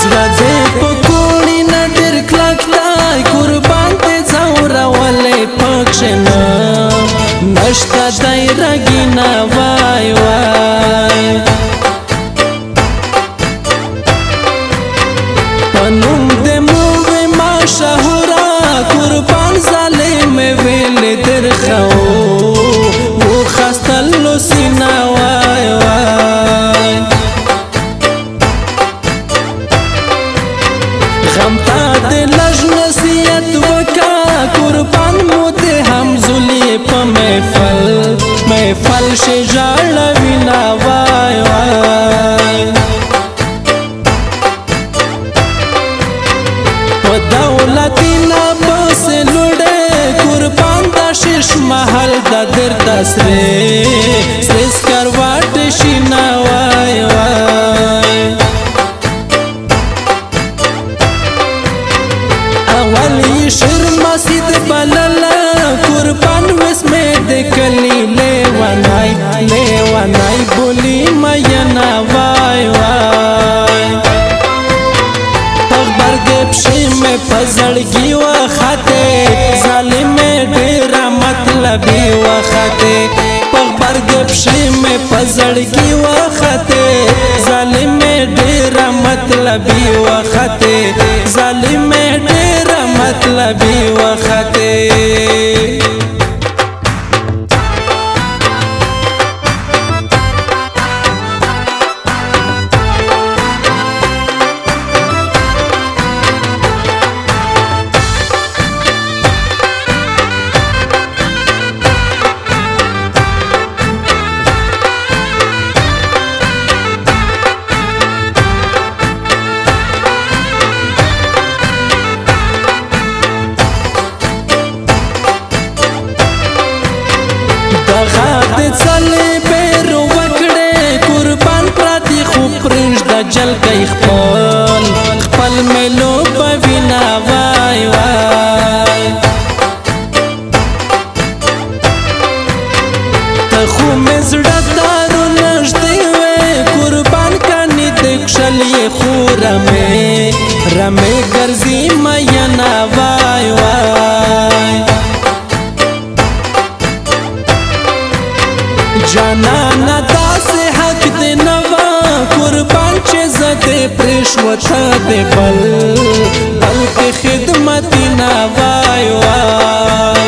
زړه دې په کوړی نه ډېر کلک دی قربان دې ځورولی پکښې نه نشته دی رګینه وای وای په نوم دې مو وې مشهوره قربان ظالم ویلې درخه وخستلو سینه وای وای غم تا دې لږ نصیحت وکړه قربان مو دې همزولي په محفل شي ژړوینه وای وای په دولتي نه پسې لوړې قربان دا شیش محل دا درته سرې سکروټې شینه وای وای اول یې شیر مسجد بلله قربان وسمې د کلي لیونی بولی مینا وای وای په غبرګې پښې مې په زړګي وختې ظالمې ډېره مطلبي وختې په غبرګې پښې مې په زړګي وختې ظالمې ډېره مطلبي وختې ظالمې ډېره مطلبي وختې جلګی خپل ملو په وینا وای وای ته خو مې زړه تارو نږدې وې قربان کانې د کښلې خو رمې ګرځي مینا وای وای جانانه داسې حق دې نه وه قربان چې زه دې پرېښوته دې بلکې خدمتي نه وای وای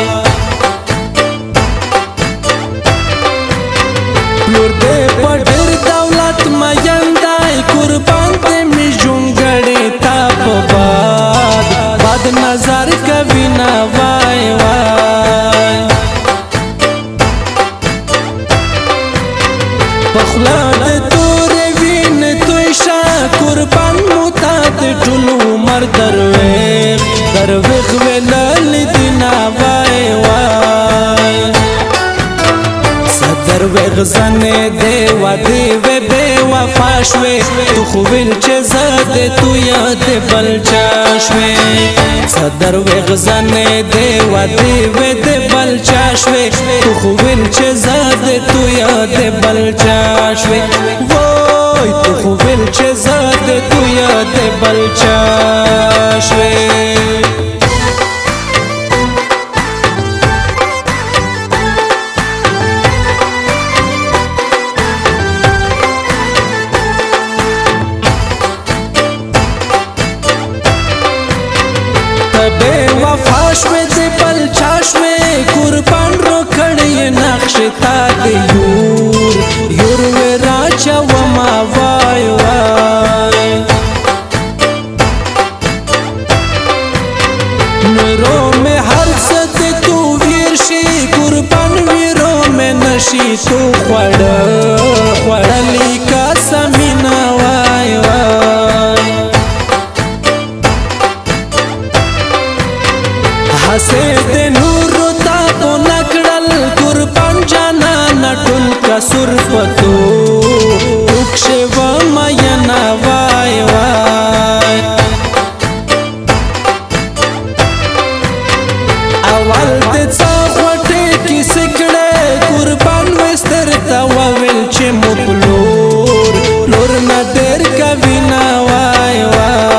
پلور دې په ډېر دولت مین دی قربان دې مې ژونګړې تا په بد نظر کوي نه وای وای په خوله دې تورې وینې توی شه قربان مو تا د ټول عمر درویغ ویللی دي نه وای وای درویغ زنې دې وادې وې بې وفا شوې تو خو ویل چې زه دې تو یاد بل چا شوې درویغ زنې دې وادې وې دې بل چا شوې تو خو ویل چې زه دې تو یاد بل چا شوې وای تو خو ویل چې زه دې تو یاد بل چا شوې بے وفا شوے دے بل چاشوے قربان رو کھڑی نقش تا دے یور وے راچا وما وای وای نورو میں ہر سدے تو ویرشی قربان ویرو میں نشی تو خوڑلی کا سمینا وای وای حسے دے نور تا تو نکڑل قربان جانا نٹل کا سرفتو اکشے وماینا وای وای اول دے چا خوٹے کی سکڑے قربان وستر تا وویل چے مو پلور لور نا دیر کا وینا وای وای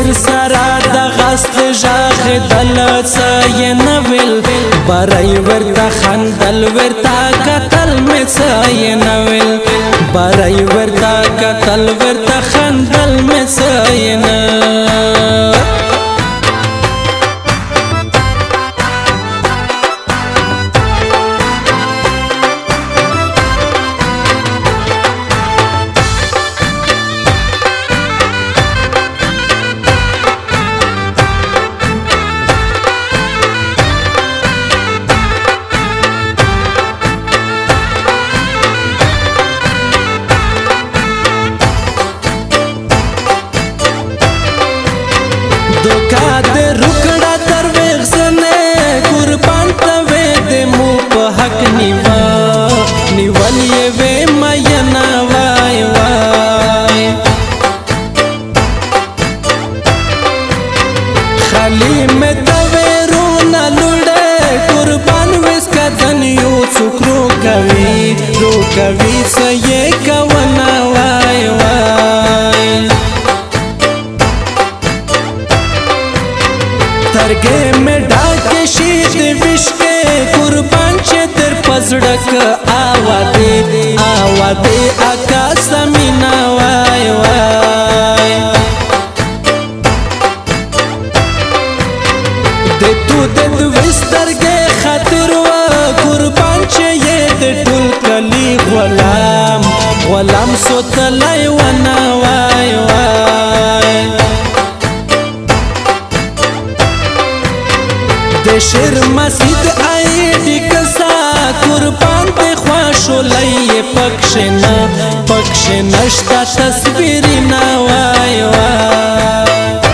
ور سره د غست ژغ دلڅه یې نه ویل برای ورته خندل ورته کتل مې څه یې نه ویل برای ورته کتل ورته خندل مې څه یې نه دوکا دې روکړه درویغ زنه قربان ته وې دې مو په حق نیول یې وې مینا وای وای خالی مې ته وې رونه لوړه قربان وېس کدن یو څوک رو کوي څه یې کوونه وای وای ترګې مې ډاکې شي د وشکې قربان چې در پزړک آوادې اکا سمینا وای وای د تو د وسترګې خاطر و قربان چې یې د ټول کلی غلام سوتلای ونه وای وای د شیر مسجد ایډی کسا قربان په خواشو لای پکښ نشتا تصویر نه وای وای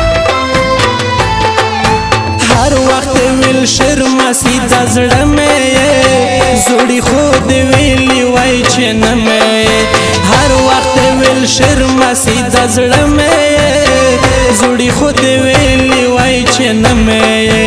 هر وخت ویل شیر مسجد زړه مې زوړی خود ویلی وای چې نه مې هر وخت ویل شیر مسجد زړه مې زوړی خود ویلی وای چې نه مې